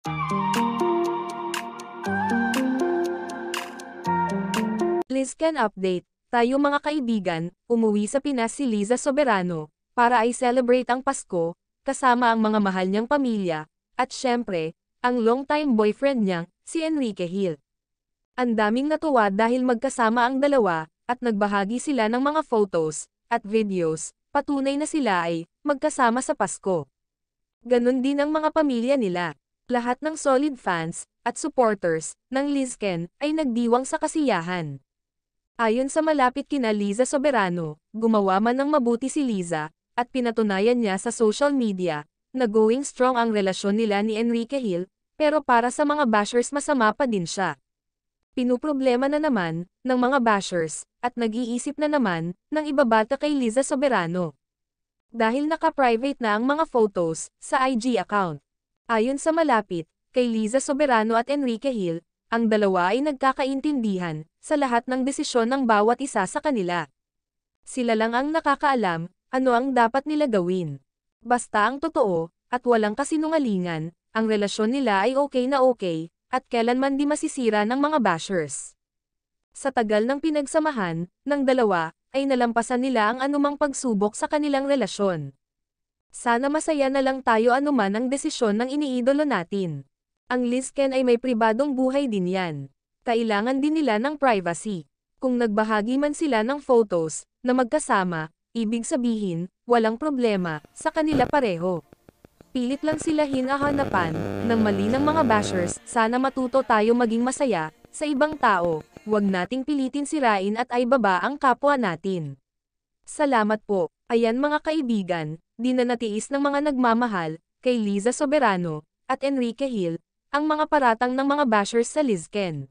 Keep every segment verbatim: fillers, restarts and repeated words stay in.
Lizken update. Tayo mga kaibigan, umuwi sa Pinas si Liza Soberano, para ay celebrate ang Pasko, kasama ang mga mahal niyang pamilya, at syempre, ang long-time boyfriend niyang, si Enrique Hill. Ang daming natuwa dahil magkasama ang dalawa, at nagbahagi sila ng mga photos, at videos, patunay na sila ay, magkasama sa Pasko. Ganon din ang mga pamilya nila. Lahat ng solid fans, at supporters, ng Lizken, ay nagdiwang sa kasiyahan. Ayon sa malapit kina Liza Soberano, gumawa man ng mabuti si Liza, at pinatunayan niya sa social media, na going strong ang relasyon nila ni Enrique Hill, pero para sa mga bashers masama pa din siya. Pinuproblema na naman, ng mga bashers, at nag-iisip na naman, ng ibabata kay Liza Soberano. Dahil naka-private na ang mga photos, sa I G account. Ayon sa malapit, kay Liza Soberano at Enrique Hill, ang dalawa ay nagkakaintindihan, sa lahat ng desisyon ng bawat isa sa kanila. Sila lang ang nakakaalam, ano ang dapat nila gawin. Basta ang totoo, at walang kasinungalingan, ang relasyon nila ay okay na okay, at kailanman di masisira ng mga bashers. Sa tagal ng pinagsamahan, ng dalawa, ay nalampasan nila ang anumang pagsubok sa kanilang relasyon. Sana masaya na lang tayo anuman ang desisyon ng iniidolo natin. Ang Lizken ay may pribadong buhay din yan. Kailangan din nila ng privacy. Kung nagbahagi man sila ng photos, na magkasama, ibig sabihin, walang problema, sa kanila pareho. Pilit lang sila hinahanapan, ng mali ng mga bashers, sana matuto tayo maging masaya, sa ibang tao, huwag nating pilitin sirain at ay baba ang kapwa natin. Salamat po, ayan mga kaibigan, di na natiis ng mga nagmamahal, kay Liza Soberano, at Enrique Hill, ang mga paratang ng mga bashers sa Lizken.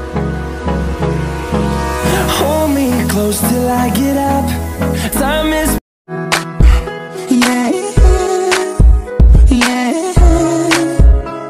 Hold me close till I get up. Time is